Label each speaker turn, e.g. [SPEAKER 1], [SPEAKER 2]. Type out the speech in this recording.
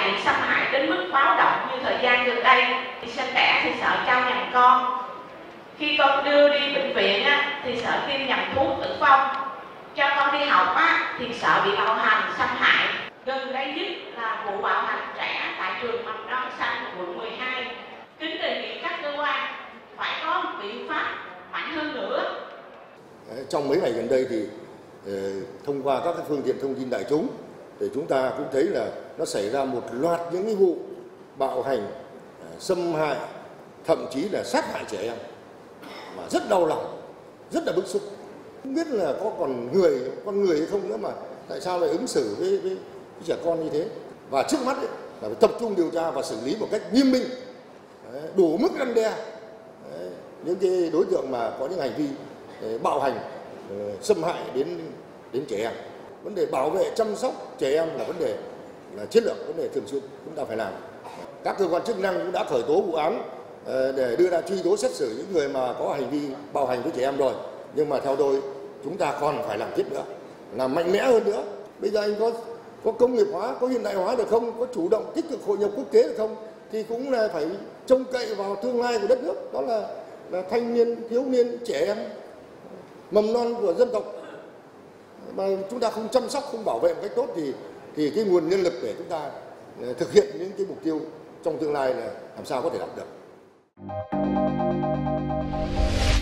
[SPEAKER 1] bị xâm hại đến mức báo động như thời gian gần đây. Sinh đẻ thì sợ trao nhầm con, khi con đưa đi bệnh viện thì sợ tiêm nhầm thuốc tử vong, cho con đi học thì sợ bị bạo hành xâm hại. Gần đây nhất là vụ bạo hành trẻ tại trường mầm non xanh quận 12. Kính đề nghị các cơ quan phải có một biện pháp mạnh hơn nữa.
[SPEAKER 2] Trong mấy ngày gần đây thì thông qua các phương tiện thông tin đại chúng thì chúng ta cũng thấy là nó xảy ra một loạt những cái vụ bạo hành, xâm hại, thậm chí là sát hại trẻ em mà rất đau lòng, rất là bức xúc. Không biết là có còn con người hay không nữa mà tại sao lại ứng xử với trẻ con như thế. Và trước mắt là phải tập trung điều tra và xử lý một cách nghiêm minh, đủ mức răn đe những cái đối tượng mà có những hành vi bạo hành, xâm hại đến trẻ em. Vấn đề bảo vệ chăm sóc trẻ em là vấn đề là chiến lược, vấn đề thường xuyên chúng ta phải làm. Các cơ quan chức năng cũng đã khởi tố vụ án để đưa ra truy tố xét xử những người mà có hành vi bạo hành với trẻ em rồi. Nhưng mà theo tôi chúng ta còn phải làm tiếp nữa, làm mạnh mẽ hơn nữa. Bây giờ anh có công nghiệp hóa, có hiện đại hóa được không, có chủ động tích cực hội nhập quốc tế được không, thì cũng là phải trông cậy vào tương lai của đất nước, đó là thanh niên, thiếu niên, trẻ em, mầm non của dân tộc. Mà chúng ta không chăm sóc, không bảo vệ một cách tốt thì cái nguồn nhân lực để chúng ta thực hiện những cái mục tiêu trong tương lai là làm sao có thể đạt được.